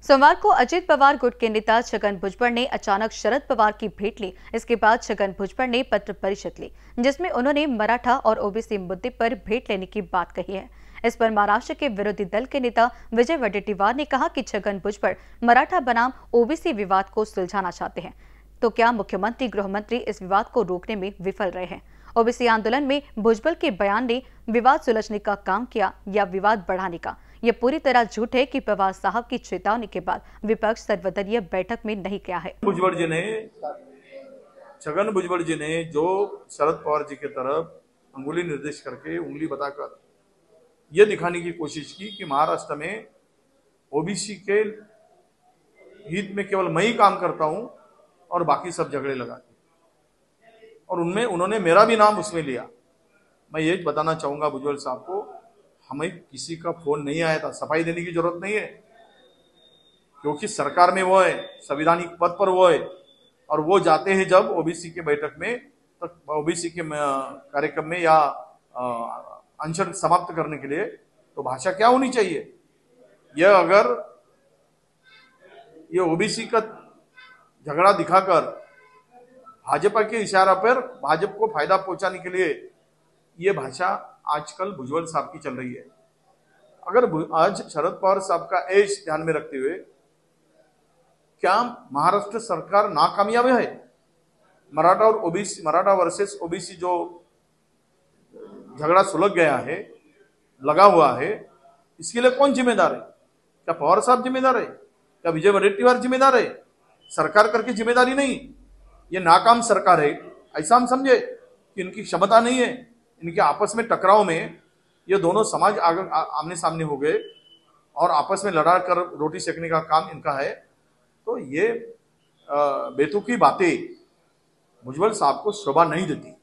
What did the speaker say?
सोमवार को अजित पवार गुट के नेता छगन भुजबल ने अचानक शरद पवार की भेंट ली। इसके बाद छगन भुजबल ने पत्र परिषद ली, जिसमें उन्होंने मराठा और ओबीसी मुद्दे पर भेंट लेने की बात कही है। इस पर महाराष्ट्र के विरोधी दल के नेता विजय वडेट्टीवार ने कहा कि छगन भुजबल मराठा बनाम ओबीसी विवाद को सुलझाना चाहते हैं, तो क्या मुख्यमंत्री गृह मंत्री इस विवाद को रोकने में विफल रहे हैं? ओबीसी आंदोलन में भुजबल के बयान ने विवाद सुलझने का काम किया या विवाद बढ़ाने का? यह पूरी तरह झूठ है कि पवार साहब की चेतावनी के बाद विपक्ष सर्वदलीय बैठक में नहीं गया है। छगन भुजबल जी ने जो शरद पवार जी की तरफ अंगुली निर्देश करके उंगली बताकर यह दिखाने की कोशिश की कि महाराष्ट्र में ओबीसी के हित में केवल मैं ही काम करता हूं और बाकी सब झगड़े लगाते, और उनमें उन्होंने मेरा भी नाम उसमें लिया। मैं ये बताना चाहूंगा भुजबल साहब को, हमें किसी का फोन नहीं आया था, सफाई देने की जरूरत नहीं है, क्योंकि सरकार में वो है, संवैधानिक पद पर वो है, और वो जाते हैं जब ओबीसी के बैठक में, तो ओबीसी के कार्यक्रम में या अनशन समाप्त करने के लिए, तो भाषा क्या होनी चाहिए? यह अगर ये ओबीसी का झगड़ा दिखाकर भाजपा के इशारा पर भाजपा को फायदा पहुंचाने के लिए ये भाषा आजकल भुजबल साहब की चल रही है। अगर आज शरद पवार साहब का एज ध्यान में रखते हुए, क्या महाराष्ट्र सरकार नाकामयाब है? मराठा और ओबीसी, मराठा वर्सेस ओबीसी जो झगड़ा सुलझ गया है, लगा हुआ है, इसके लिए कौन जिम्मेदार है? क्या पवार साहब जिम्मेदार है? क्या विजय वडेट्टीवार जिम्मेदार है? सरकार करके जिम्मेदारी नहीं, ये नाकाम सरकार है ऐसा हम समझे कि इनकी क्षमता नहीं है। इनके आपस में टकराव में ये दोनों समाज आमने सामने हो गए और आपस में लड़ा कर रोटी सेकने का काम इनका है। तो ये बेतुकी बातें भुजबल साहब को शोभा नहीं देती।